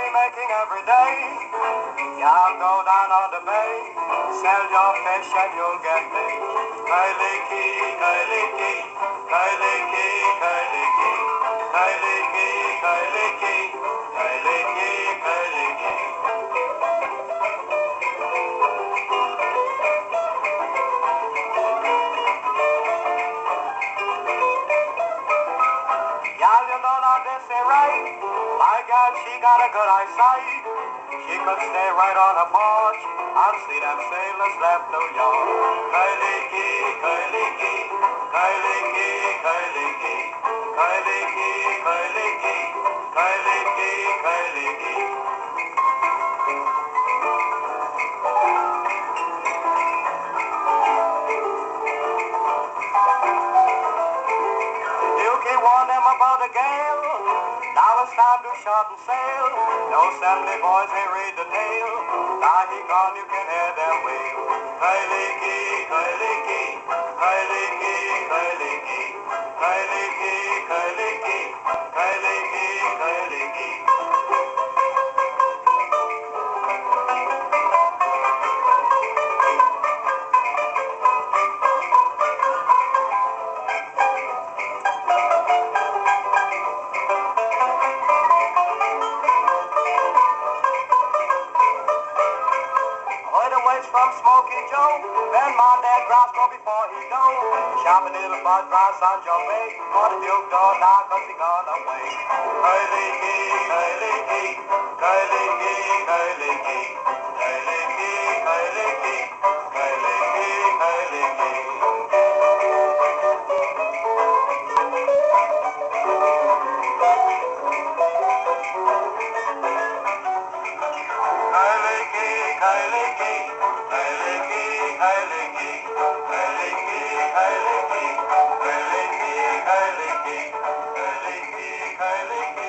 money making every day. Y'all go down on the bay, sell your fish and you'll get paid. Kailiki, kailiki, kailiki, kailiki, kailiki, kailiki, kailiki, kailiki. Y'all, you know now this ain't right. My girl, she got a good eyesight. She could stay right on the porch and see them sailors left New York. Kailiki, kailiki, kailiki, kailiki, kailiki, kailiki, kailiki, kailiki. Dukey warned them about the gale. Now it's time to shut and sail. No assembly boys, they read the tale. Now he gone, you can hear them wail. Kailiki, kailiki, kailiki, kailiki, kailiki, kailiki, kailiki, kailiki. From Smoky Joe, then my dad grass go before he go. Shop a little bud grass on Joe Bay, for the Duke door now cause he gone away. Kailiki, kailiki, kailiki, kailiki, kailiki, kailiki, kailiki, kailiki. Kailiki, kailiki, kailiki, kailiki, kailiki, kailiki, kailiki, kailiki, kailiki, kailiki.